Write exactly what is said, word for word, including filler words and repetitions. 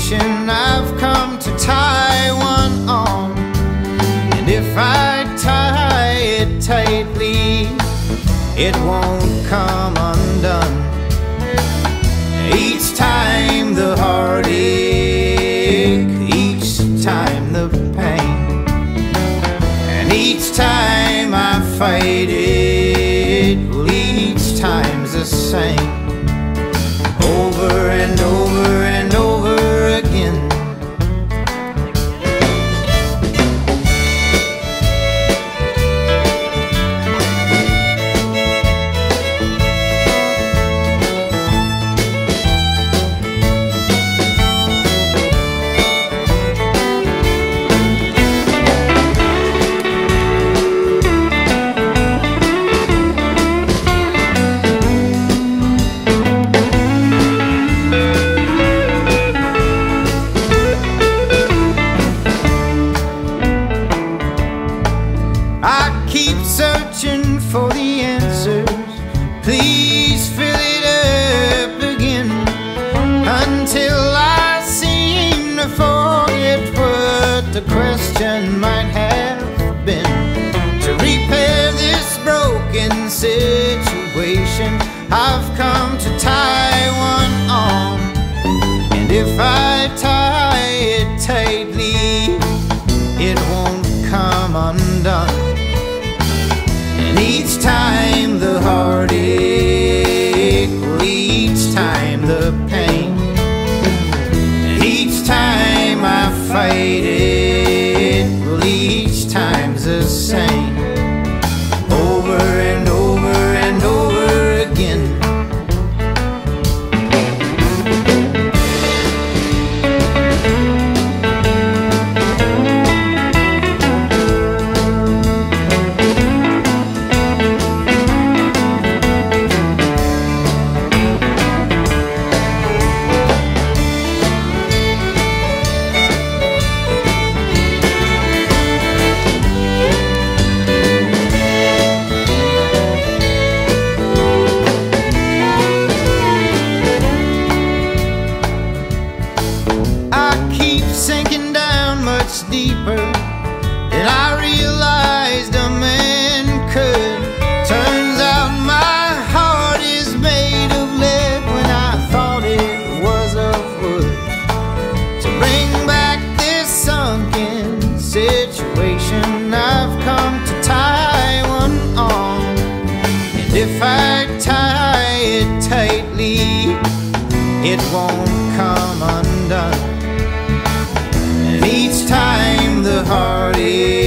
situation, I've come to tie one on. And if I tie it tightly, it won't come undone. Each time the heartache, each time the pain, and each time I fight it, well, each time's the same. Over and over and over again. I keep searching for the answers. Please fill it up again, until I seem to forget what the question might have been. To repair this broken situation, I've come to tie one on. And if I tie it tightly, it won't come undone. And each time the heartache, well, each time the pain, and each time I fight it, well, each time's the same. Over and over and over again. Sinking down much deeper than I realized a man could. Turns out my heart is made of lead when I thought it was of wood. To bring back this sunken situation, I've come to tie one on. And if I tie it tightly, it won't come undone. Each time the heartache,